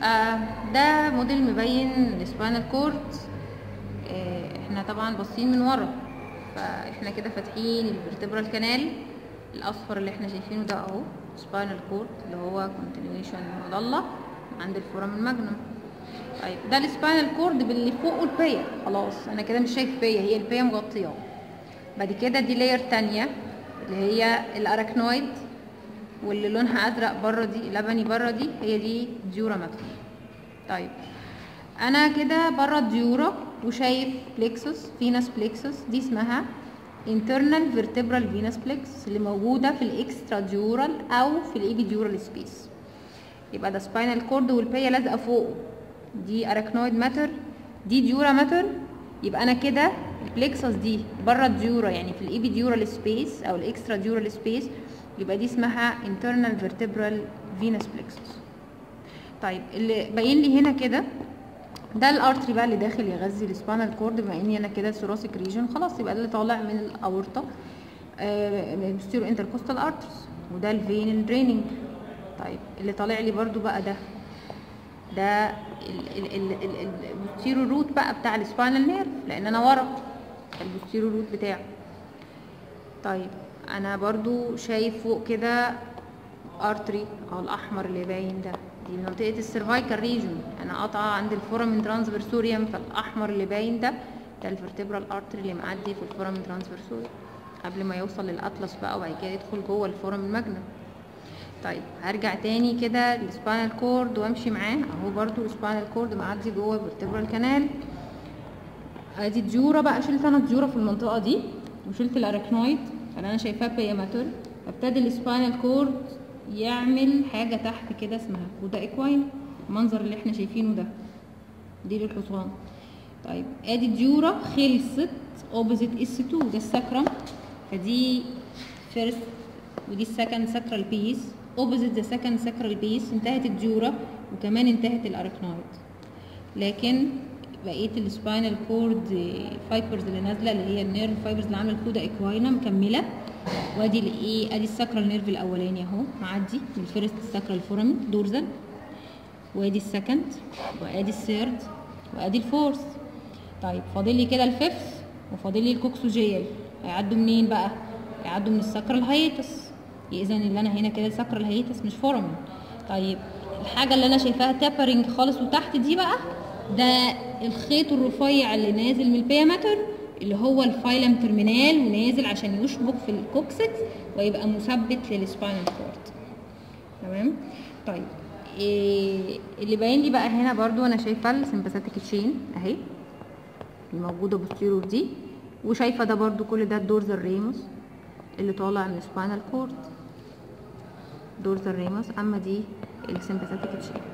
ده موديل مبين السباينال كورد. احنا طبعا باصين من ورا، فاحنا كده فاتحين الفرتبرال كانال الاصفر اللي احنا شايفينه ده اهو سباينال كورد اللي هو كونتينيويشن مضله عند الفورامين ماجنوم. طيب ده السباينال كورد باللي فوقه البيا، خلاص انا كده مش شايف بيا، هي البيا مغطياه. بعد كده دي لاير تانية اللي هي الاراكنويد، واللي لونها ازرق بره دي لبني بره دي هي دي ديورا ماكسيمم. طيب انا كده بره الديورا وشايف بليكسوس فينس بليكسوس، دي اسمها internal vertebral venous plexus اللي موجوده في الاكسترا ديورال او في الايبي ديورال سبيس. يبقى ده سباينال كورد والبيا لازقه فوقه، دي اراكنويد ماتر، دي ديورا ماتر. يبقى انا كده البليكسوس دي بره الديورا يعني في الايبي ديورال سبيس او الاكسترا ديورال سبيس، يبقى دي اسمها internal vertebral venous plexus. طيب اللي باين لي هنا كده ده الارتري بقى اللي داخل يغذي السباينال كورد، بما اني انا كده ثوراسيك ريجن خلاص يبقى ده اللي طالع من الاورطه posterior intercostal arteries، وده الفين الدريننج. طيب اللي طالع لي برضو بقى ده البوستيرو روت بقى بتاع السباينال نيرف، لان انا ورا البوستيرو روت بتاعه. طيب انا برضو شايف فوق كده ارتري او الاحمر اللي باين ده، دي منطقه السيرفايكال ريجون، انا قاطعه عند الفورامين ترانسفيرسوريوم، فالاحمر اللي باين ده الفرتبرال ارتري اللي معدي في الفورامين ترانسفيرسوريوم قبل ما يوصل للاطلس بقى وبعد كده يدخل جوه الفورامين ماجنم. طيب هرجع تاني كده للسباينال كورد وامشي معاه اهو، برضو السباينال كورد معدي جوه الفرتبرال كانال. ادي الديورا بقى، شلت انا الديورا في المنطقه دي وشلت الاراكنويد اللي انا شايفاه بيا ماتر. ابتدي السباينال كورد يعمل حاجه تحت كده اسمها كودا ايكواين، المنظر اللي احنا شايفينه ده دي للحصان. طيب ادي الديورا خلصت اوبوزيت اس 2 ده الساكرم، فدي فيرست ودي السكند ساكرال بيس اوبوزيت ذا سكند ساكرال بيس، انتهت الديورا وكمان انتهت الاراكنويد. لكن بقيه السباينال كورد فايبرز اللي نازله اللي هي النيرف فايبرز اللي عامله كودا ايكواينا مكمله. وادي الايه، ادي الساكرال نيرف الاولاني اهو معدي من الفيرست ساكرال فورامين دورزال، وادي السكند وادي الثيرد وادي الفورث. طيب فاضل لي كده الفيفث وفاضل لي الكوكسوجيال، هيعدوا منين بقى؟ هيعدوا من الساكرال هايتس، اذا اللي انا هنا كده ساكرال هايتس مش فورامين. طيب الحاجه اللي انا شايفاها تابرنج خالص وتحت دي بقى ده الخيط الرفيع اللي نازل من البيا ماتر اللي هو الفايلم ترمينال، ونازل عشان يشبك في الكوكسكس ويبقى مثبت للسباينال كورد. تمام. طيب اللي باين لي بقى هنا برضو انا شايفه السمباثيك تشين اهي الموجوده بوستيرور دي، وشايفه ده برضو كل ده الدورزال ريموس اللي طالع من السباينال كورد دورزال ريموس، اما دي السمباثيك تشين.